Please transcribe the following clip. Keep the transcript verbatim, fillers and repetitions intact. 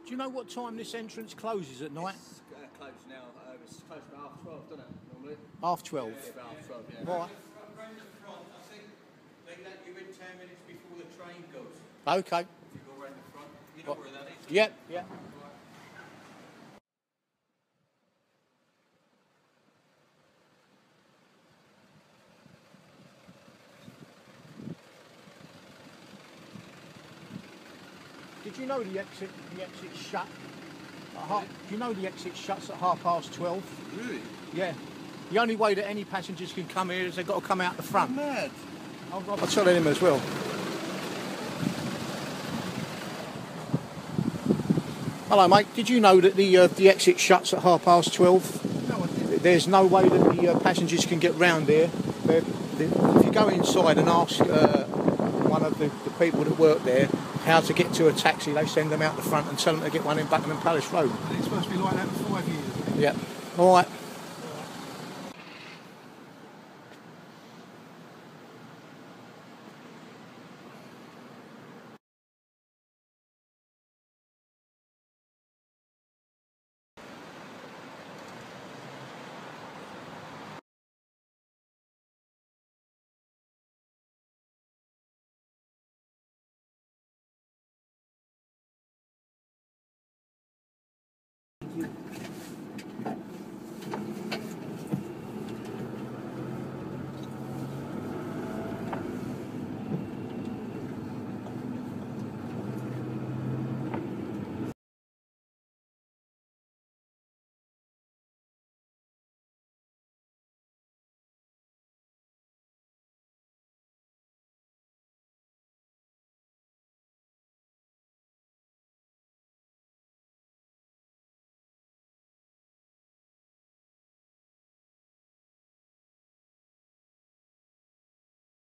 Do you know what time this entrance closes at night? It's uh, closed now. Uh, it's close to half twelve, doesn't it, normally? Half twelve? Yeah, about half twelve, yeah. Right. Around the front, I think they let you in ten minutes before the train goes. Okay. If you go around the front, you know What? where that is? Yep, yep. Did you know the exit the exit's shut? At half, do you know the exit shuts at half past twelve? Really? Yeah. The only way that any passengers can come here is they've got to come out the front. I'm mad. I'll, I'll tell him as well. Hello, mate. Did you know that the uh, the exit shuts at half past twelve? No, I didn't. There's no way that the uh, passengers can get round there. They're, they're, if you go inside and ask uh, one of the, the people that work there how to get to a taxi, they send them out the front and tell them to get one in Buckingham Palace Road. It's supposed to be like that for five years. Yeah. All right.